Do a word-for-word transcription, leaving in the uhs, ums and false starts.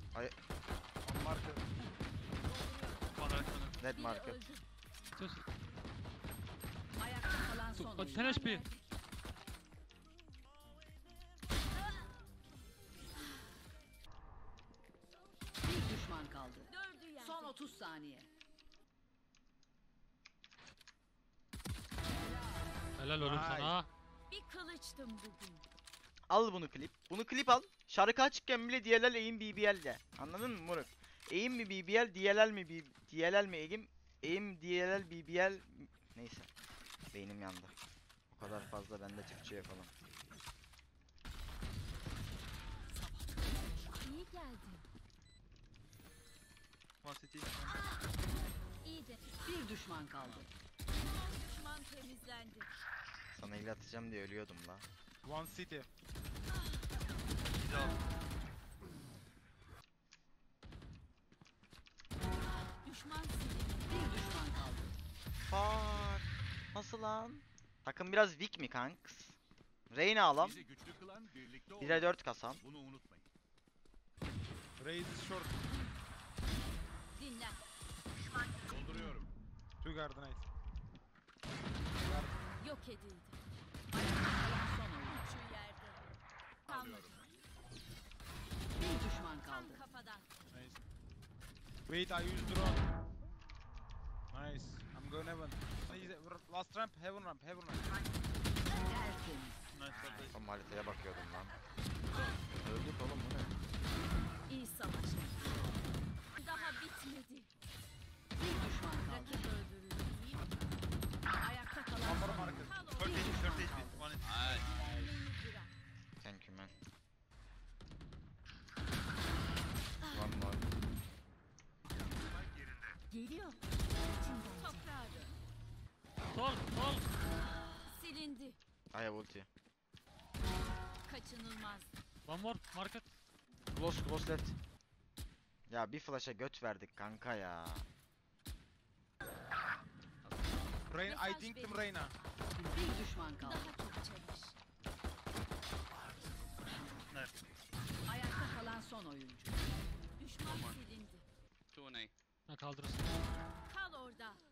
Ay. On market. Net market. Sus. Ayakta kalan son oyuncu. Sen H P. Bir düşman kaldı. Son otuz saniye. Helal oğlum Vay. sana. Bir kılıçtım bugün. Al bunu klip. Bunu klip al. Şarkı açıkken bile D L L aim B B L'de. Anladın mı moruk? Aim mi B B L, D L L mi B D L L mi aim? Aim D L L B B L neyse. Beynim yandı. O kadar fazla bende Türkçe yapalım. İyi geldi. One city. İyice. Bir düşman kaldı. Düşman temizlendi. Sana il atacağım diye ölüyordum la. One city. Düşman silindi. Bir düşman kaldı. Fuck. Nasıl lan? Takım biraz weak mi kanks? Reyna alam. Bizi güçlü kılan birlikte bire olmak. dört kasam. Bunu unutmayın. Raise is short. Dinlen. Dolduruyorum. Two garden nice. Yok edildi. Kalan son oyuncu. Şu yerde. Kalmadı. Alıyorum. Bir düşman Tam kaldı. kafadan. Nice. Wait, I use drone. Nice. I'm going heaven. He's- Last ramp, heaven ramp, heaven ramp. Tertemiz. Nice. Tam haritaya bakıyordum lan. Öldük oğlum bu ne? İyi savaş. Daha bitmedi. Bir düşman kaldı. Rakip öldürüldü. Ayakta kalan One more son market. oyuncu. Kal thirty, orada. thirty H P. One is. Diğerlerini bırak. Thank you man. One more. Geliyor. Toprağa dön. Sol sol. Silindi. I have ulti. Kaçınılmaz. One more market. Close close left. Ya bir flash'a göt verdik kanka ya. Rain, I Mesaj think verin. them Reyna. Bir düşman kaldı. Daha çok çalış. Ayakta kalan son oyuncu. Düşman silindi. Ha kaldırırsın. Kal orada.